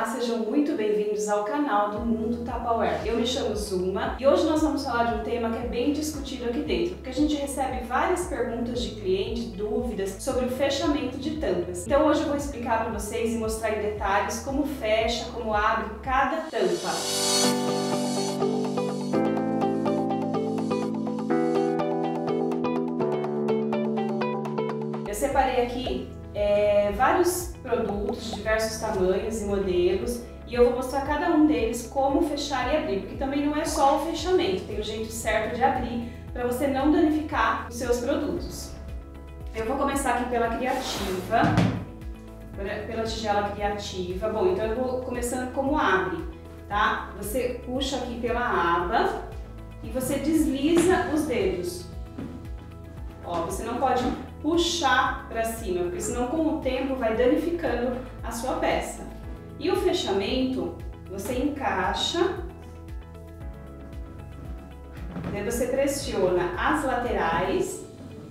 sejam muito bem-vindos ao canal do Mundo Tupperware. Eu me chamo Zuma e hoje nós vamos falar de um tema que é bem discutido aqui dentro, porque a gente recebe várias perguntas de clientes, dúvidas sobre o fechamento de tampas. Então hoje eu vou explicar para vocês e mostrar em detalhes como fecha, como abre cada tampa. Eu separei aqui vários produtos de diversos tamanhos e modelos e eu vou mostrar cada um deles como fechar e abrir, porque também não é só o fechamento, tem o jeito certo de abrir para você não danificar os seus produtos. Eu vou começar aqui pela criativa, pela tigela criativa. Bom, então eu vou começando como abre, tá? Você puxa aqui pela aba e você desliza os dedos. Ó, você não pode puxar para cima, porque senão com o tempo vai danificando a sua peça. E o fechamento, você encaixa, daí você pressiona as laterais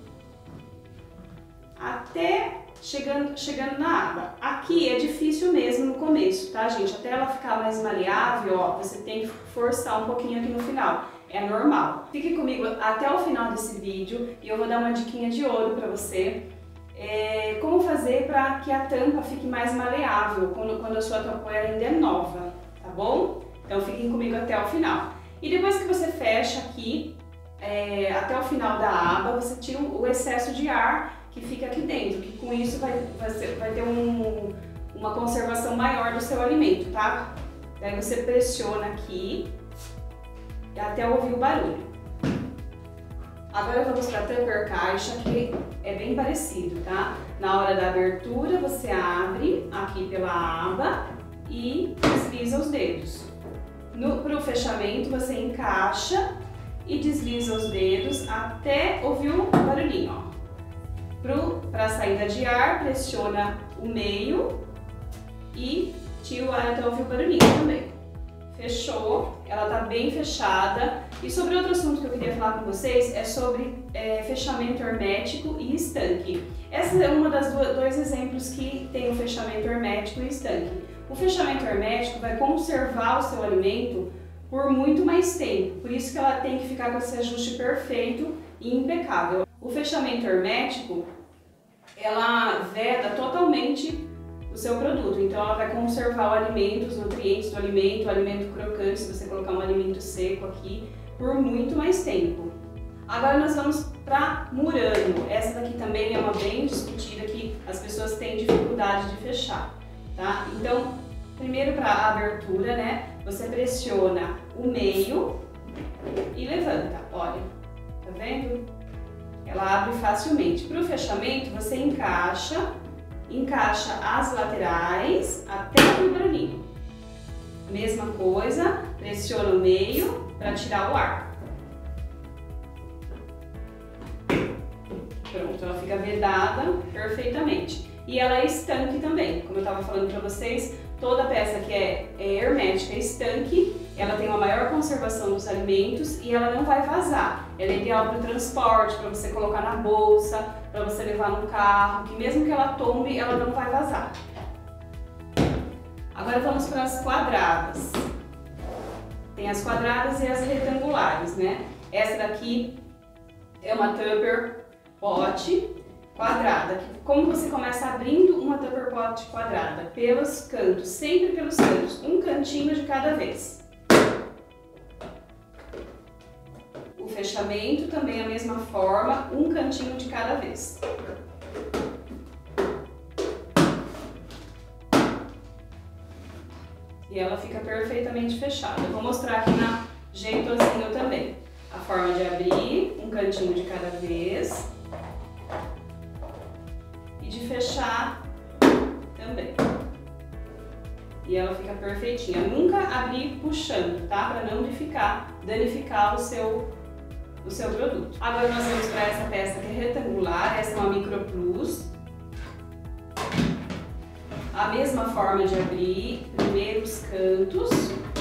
até chegando na aba. Aqui é difícil mesmo no começo, tá, gente? Até ela ficar mais maleável, ó, você tem que forçar um pouquinho aqui no final. É normal. Fique comigo até o final desse vídeo e eu vou dar uma diquinha de ouro para você. Como fazer para que a tampa fique mais maleável quando a sua Tupperware ainda é nova, tá bom? Então fiquem comigo até o final. E depois que você fecha aqui, até o final da aba, você tira o excesso de ar que fica aqui dentro, que com isso vai ter uma conservação maior do seu alimento, tá? Daí você pressiona aqui até ouvir o barulho. Agora eu vou mostrar a Tupper caixa, que é bem parecido, tá? Na hora da abertura você abre aqui pela aba e desliza os dedos. Pro fechamento você encaixa e desliza os dedos até ouvir o barulhinho, ó. Para saída de ar, pressiona o meio e tira o ar até ouvir o barulhinho também. Fechou, ela tá bem fechada. E sobre outro assunto que eu queria falar com vocês é sobre fechamento hermético e estanque. Essa é uma das dois exemplos que tem o fechamento hermético e estanque. O fechamento hermético vai conservar o seu alimento por muito mais tempo, por isso que ela tem que ficar com esse ajuste perfeito e impecável. O fechamento hermético, ela veda totalmente o seu produto, então ela vai conservar o alimento, os nutrientes do alimento, o alimento crocante, se você colocar um alimento seco aqui, por muito mais tempo. Agora nós vamos para Murano. Essa daqui também é uma bem discutida, que as pessoas têm dificuldade de fechar, tá? Então, primeiro para a abertura, né, você pressiona o meio e levanta, olha, tá vendo? Ela abre facilmente. Para o fechamento, você encaixa as laterais até o barulhinho. Mesma coisa, pressiona o meio para tirar o ar. Pronto, ela fica vedada perfeitamente. E ela é estanque também, como eu estava falando para vocês, toda peça que é hermética, estanque, ela tem uma maior conservação dos alimentos e ela não vai vazar. Ela é ideal para o transporte, para você colocar na bolsa, para você levar no carro, que mesmo que ela tombe, ela não vai vazar. Agora vamos para as quadradas. Tem as quadradas e as retangulares, né? Essa daqui é uma Tupper Pot quadrada. Como você começa abrindo uma Tupper Pot quadrada? Pelos cantos, sempre pelos cantos, um cantinho de cada vez. O fechamento também é a mesma forma, um cantinho de cada vez. E ela fica perfeitamente fechada. Eu vou mostrar aqui na jeitozinho também. A forma de abrir, um cantinho de cada vez. E de fechar também. E ela fica perfeitinha. Nunca abrir puxando, tá? Para não danificar o seu produto. Agora nós vamos para essa peça que é retangular. Essa é uma Micro Plus. A mesma forma de abrir, primeiro os cantos.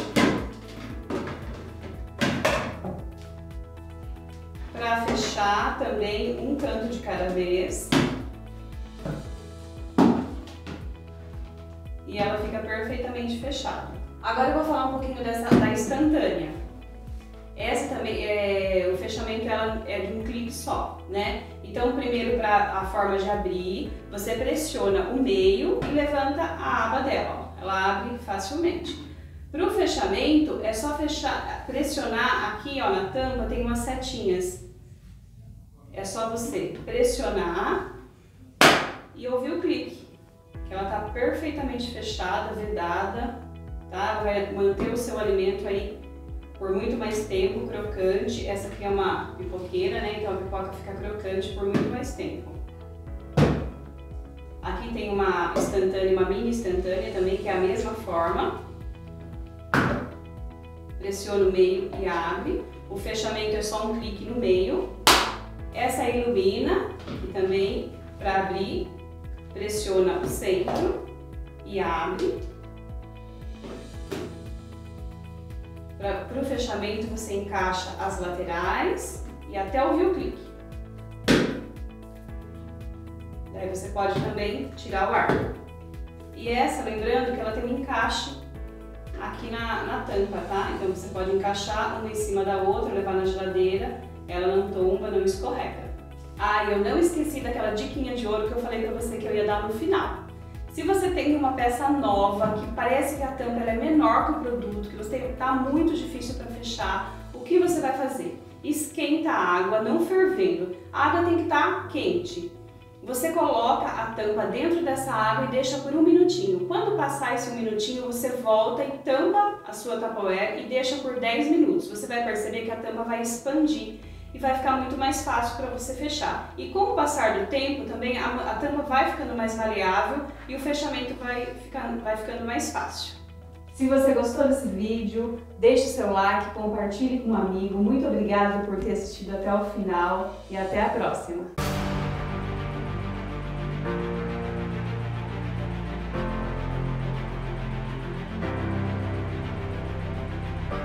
Para fechar também um canto de cada vez. E ela fica fica perfeitamente fechado. Agora eu vou falar um pouquinho da instantânea. Essa também, o fechamento ela é de um clique só, né? Então primeiro, para a forma de abrir, você pressiona o meio e levanta a aba dela, ó. Ela abre facilmente. Para o fechamento é só pressionar aqui, ó, na tampa tem umas setinhas. É só você pressionar e ouvir o clique, que ela está perfeitamente fechada, vedada, tá? Vai manter o seu alimento aí por muito mais tempo, crocante. Essa aqui é uma pipoqueira, né? Então a pipoca fica crocante por muito mais tempo. Aqui tem uma instantânea, uma mini instantânea também, que é a mesma forma. Pressiona o meio e abre. O fechamento é só um clique no meio. Essa ilumina, e também para abrir, pressiona o centro e abre. Para o fechamento você encaixa as laterais e até ouvir o clique. Daí você pode também tirar o ar. E essa, lembrando que ela tem um encaixe aqui na tampa, tá? Então você pode encaixar uma em cima da outra, levar na geladeira, ela não tomba, não escorrega. Ah, e eu não esqueci daquela diquinha de ouro que eu falei pra você que eu ia dar no final. Se você tem uma peça nova, que parece que a tampa ela é menor que o produto, que você tá muito difícil para fechar, o que você vai fazer? Esquenta a água, não fervendo. A água tem que estar quente. Você coloca a tampa dentro dessa água e deixa por um minutinho. Quando passar esse um minutinho, você volta e tampa a sua Tupperware e deixa por 10 minutos. Você vai perceber que a tampa vai expandir e vai ficar muito mais fácil para você fechar. E com o passar do tempo, também a tampa vai ficando mais maleável e o fechamento vai ficando mais fácil. Se você gostou desse vídeo, deixe seu like, compartilhe com um amigo. Muito obrigada por ter assistido até o final e até a próxima!